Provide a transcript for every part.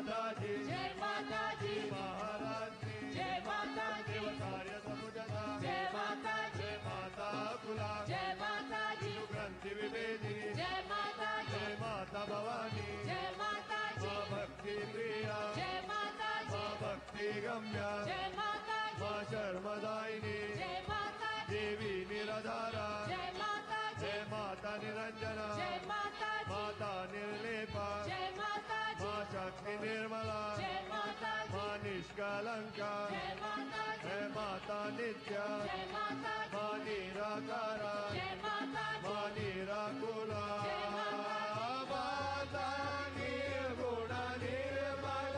माता जी, जय माता जी, महाराज जी, जय माता जी, देवकार्य समुजता, जय माता जी, जय माता कुला, जय माता जी, ग्रंथि विभेदिनी, जय माता जी, जय माता भवानी, जय माता जी, माँ भक्ति प्रिया, जय माता जी, माँ भक्ति गम्या, जय माता जी, माँ शर्मदायिनी, जय माता जी, देवी निराधारा, जय माता जी, जय माता निरंजना, जय माता जी, माता निर्लेपा, जय माता जी, माँ शक्ति निर्मला, जय माता जी, माँ निष्कलंका, जय माता जी, जय माता नित्या, जय माता जी, माँ निराकारा, जय माता जी, माँ निराकुला, जय माता जी, माता निर्गुण निर्मल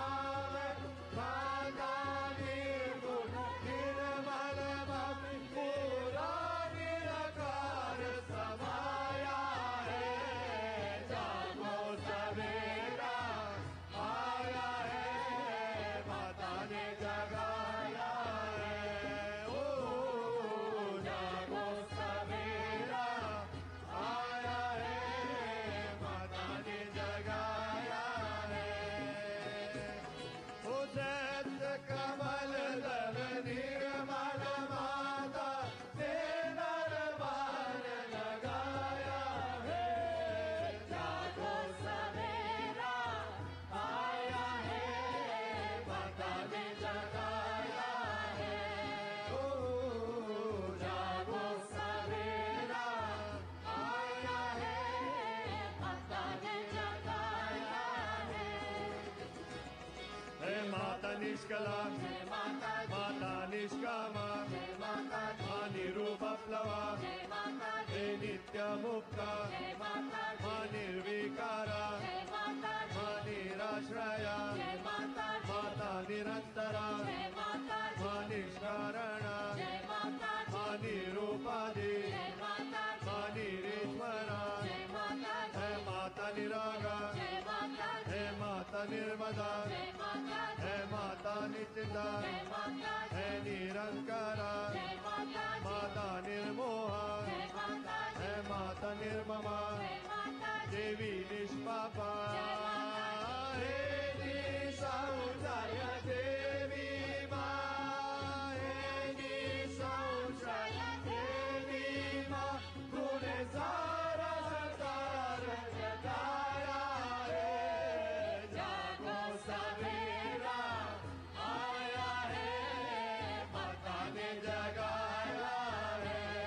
माता निर्गुण निर्मल पूरा निराकार समाया है, जागो सवेरा आया है, माता ने जगाया है, ओ जागो सवेरा आया है, माता ने जगाया है, ओ जैत कमल दल निर्मल माता ने दरबार लगाया है, जागो सवेरा आया है, माता ने जगाया है, ओ जागो सवेरा आया है, माता ने जगाया है, हे माता निष्कला, जय माता जी, माता निष्कामा, जय माता जी, माँ निरूपप्लवा, जय माता जी, हे नित्य मुक्ता, जय माता जी, माँ निर्विकारा, जय माता जी, माँ निराश्रया, जय माता जी, माता निरंतरा, जय माता जी, माँ निष्कारणा, जय माता जी, माँ निरूपादि, जय माता जी, माँ निरीश्वरा, जय माता जी, हे माता निरागा, जय माता जी, हे माता निर्मदा, जय माता जी, हे माता नित्या, जय माता जी, हे निरंकारा, जय माता जी, माता निर्मोहा, जय माता जी, हे माता निर्ममा, जय माता जी, देवी निष्पापा, जय माता हे निसंशय देवी माँ, हे निसंशय देवी माँ, तूने सारा संसार जगाया है, जागो सवेरा आया है, माता ने जगाया है,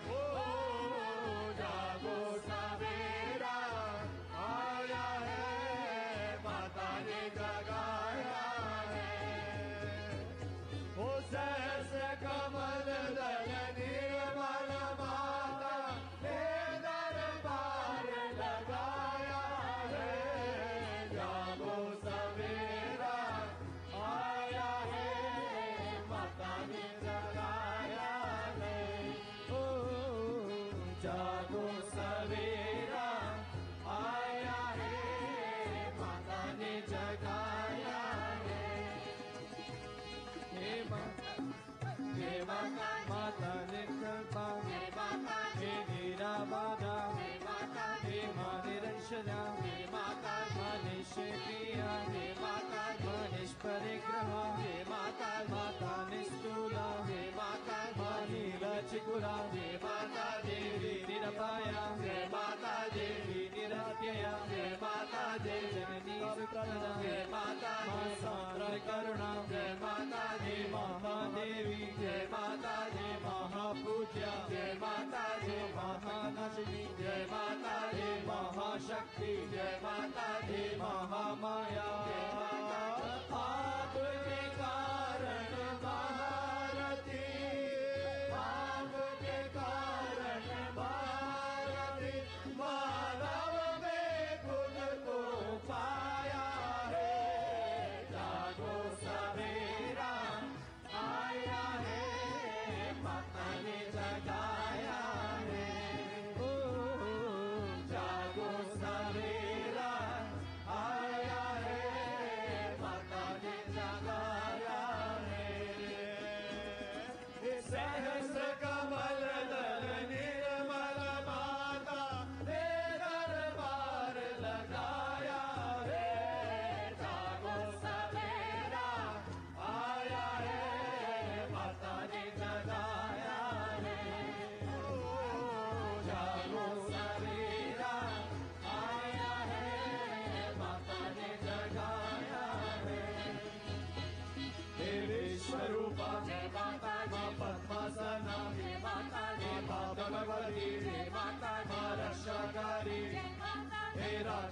ओ जागो सवेरा आया है, माता ने जगाया है, ओ सहस्र कमल दल निर्मल माता ने दरबार लगाया है, जागो सवेरा आया है, माता ने जगाया है, ओ जागो सवेरा आया है, माता ने जगाया है, हे माता माता निकलता, जय माता जी, हे निराबाधा, जय माता जी, हे माँ निरंजना, जय माता जी, माँ निष्क्रिया, जय माता जी, माँ निष्परिग्रह, जय माता जी, माता निष्ठूला, जय माता जी, माँ नीलचिकुला, जय माता जी, देवी निरपाया, जय माता जी, देवी निरात्यया, जय माता जी, जननी सुप्रदा, जय माता जी, माँ सान्द्र करुणा, जय माता जी, महादेवी, जय माता जी, महापूज्या, जय माता जी, महानाशिनी, जय माता जी, महाशक्ति, जय माता जी, महामाया, जय माता आपके कारण भारती, आपके कारण भारती, मानव में खुद को पाया है, जागो सवेरा आया है, माता ने जगाया है, ओ जागो सवेरा आया है, माता ने जगाया है, सहस्र कमल दल निर्मल माता ने दरबार लगाया है,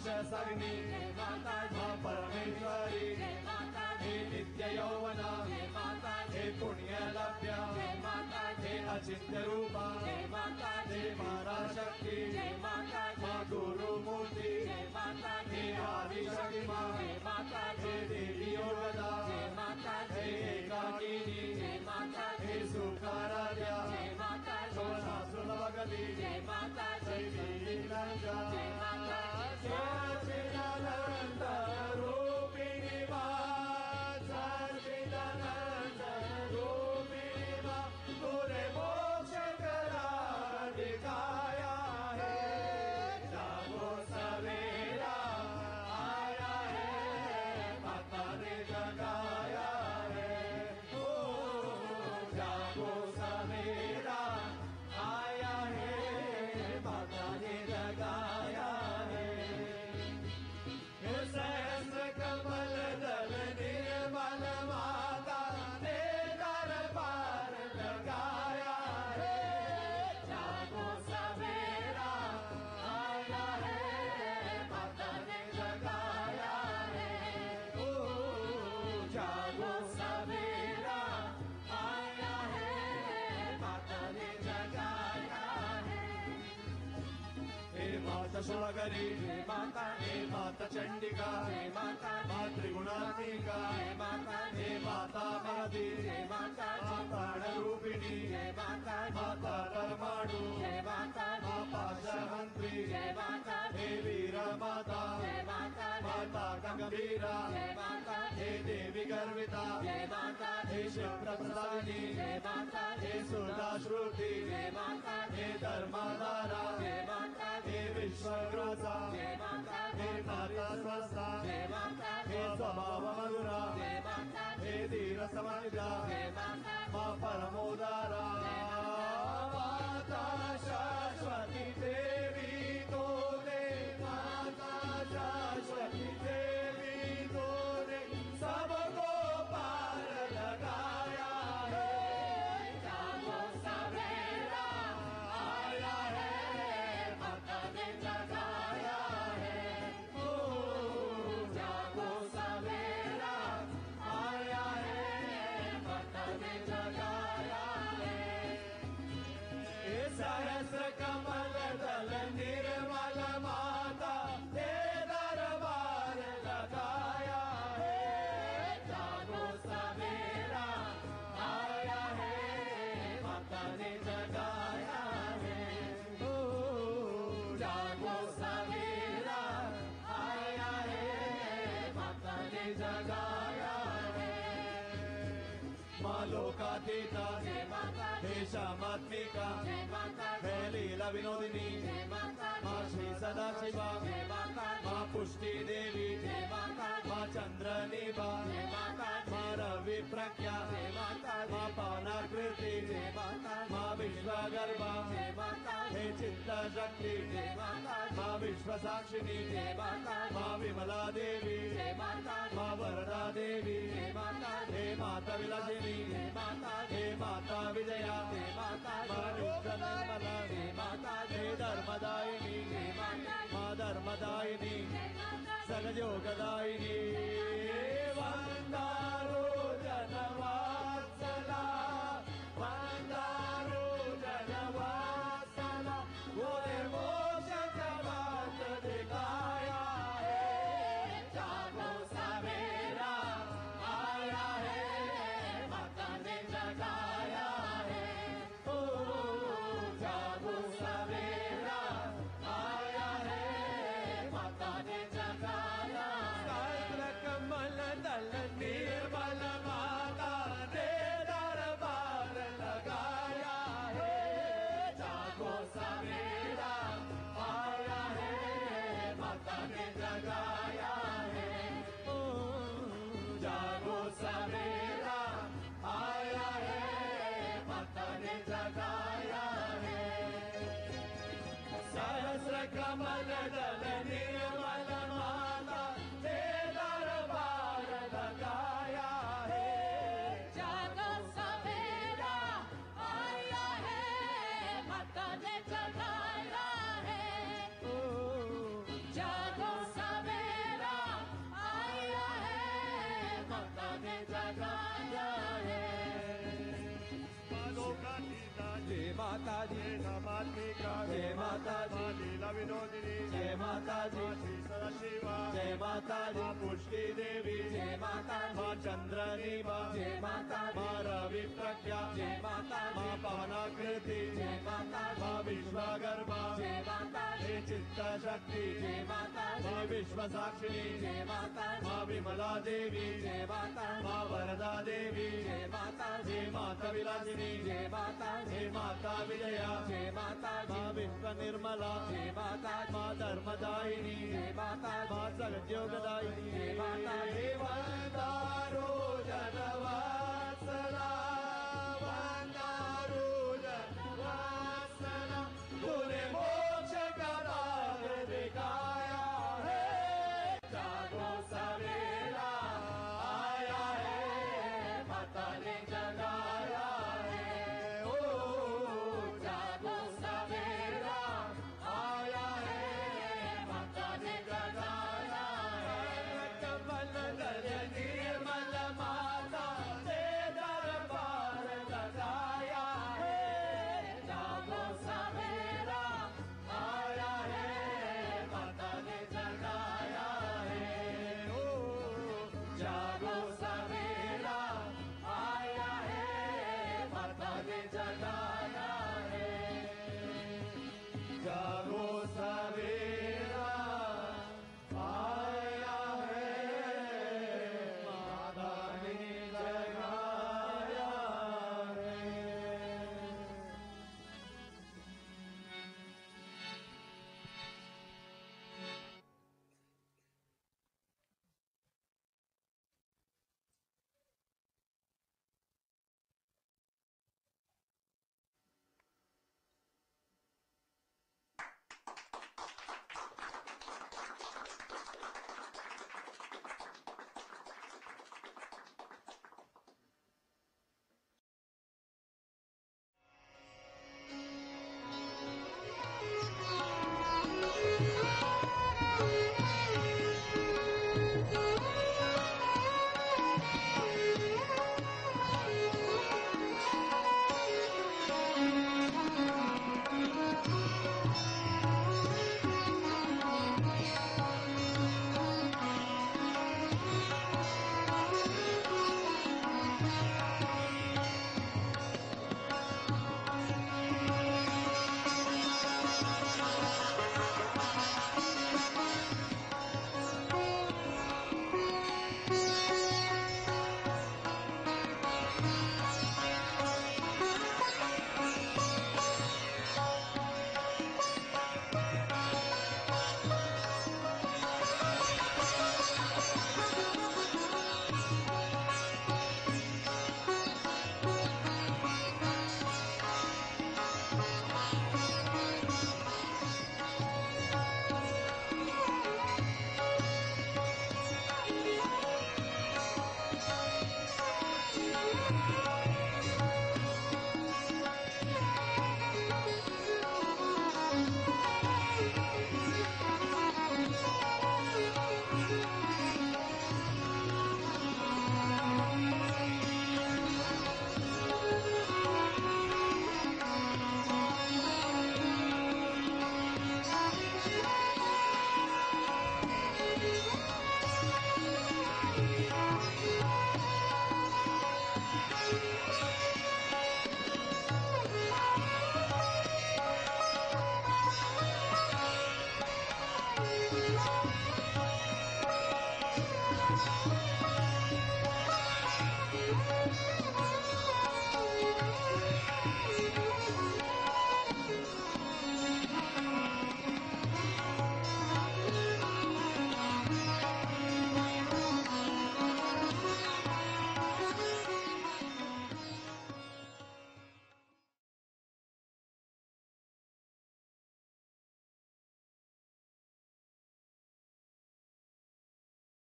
राक्षस अग्नि माँ परमेश्वरी हे नित्य यौवना हे पुण्य लभ्या हे अचिंत्य रूपा हे पराशक्ति माँ गुरु मूर्ति हे आदि शक्ति माँ हे देवी योगदा हे एकाकिनी हे सुखाराध्या सोमनासुरभगति जय नीलंगा सच्चिदानंद रूपिणी माँ सच्चिदानंद रूपिणी माँ पूरे मोक्ष करा दिखाया है जागो सवेरा आया है माता ने जगाया है ओ जागो सवेरा आया है माता ने जगाया है सहस्र कमल दल निर्मल माता ने दरबार लगाया है जागो सवेरा आया है माता ने जगाया है ओ जागो सवेरा आया है माता ने जगाया है हे माता शुभकरी हे माता चंडिका माँ त्रिगुणात्मिका हे माता महदी माता प्राण रूपिणी माता परमाणु माँ पाशमंत्री हे वीर माता माता गंभीरा हे देवी गर्विता हे शिव प्रसादिनी हे सुधा श्रुति हे धर्माधारा हे विश्वग्रोसा हे माता स्वस्था हे स्वभाव मधुरा हे धीर समझा माँ परमोदारा माता शाश्वती देवी तोरे माता शाश्वती देवी तोरे सबको पार लगाया है जागो सवेरा आया है माता ने जगाया है ओ जागो सवेरा आया है माता ने जगाया है सहस्र कमल दल निर्मल माता ने दरबार लगाया है जागो सवेरा आया है माता ने जगाया है ओ जागो सवेरा आया है माता ने जगाया है माँ लोकातीता हे श्यामात्मिका हे लीला विनोदिनी माँ श्री सदाशिवा माँ पुष्टि देवी माँ चंद्र निभा माँ रवि प्रज्ञा माँ पावनाकृति माँ विश्वगर्भा हे चित्त शक्ति माँ विश्व साक्षिणी माँ विमला देवी माँ वरदा देवी हे माता विलासिनी हे माता विजया माँ नित्य निर्मला हे धर्मदायिनी माँ धर्मदायिनी सगयोगदायिनी वंदारो जनवात्सला वंदारो जनवात्सला गोरे मोक्ष जगत दिखाया है जागो सवेरा आया है माता ने जगाया है ओ जागो सवेरा आया है माता ने जगाया सहस्र कमल दल निर्मल माता ने दरबार लगाया है जागो सवेरा आया है माता ने जगाया है ओ जागो सवेरा आया है माता ने जगाया है सहस्र कमल दल निर्मल माता ने दरबार लगाया है जागो सवेरा आया है माता ने जगाया है ओ जागो जय माता दी, नामात्मिका जय माता दी, लीला विनोदिनी जय माता दी, श्री सदाशिवा जय माता दी, पुष्टि देवी जय माता दी, माँ चंद्रनीवा जय माता दी, माँ रवि प्रज्ञा जय माता दी, माँ पवनाकृति जय माता दी, माँ विश्वगर्भा जय माता दी, हे चित्त शक्ति जय माता दी, माँ विश्वसाक्षिणी जय माता दी, माँ विमला देवी जय माता दी, माँ वरदा देवी जय माता दी, हे माता विलासिनी जय माता दी, हे माता विजया जय माता दी, माँ विश्व निर्मला जय माता दी, माँ धर्मदायिनी जय माता दी, माँ सगद्योगदायिनी जय माता दी, हे वरदारो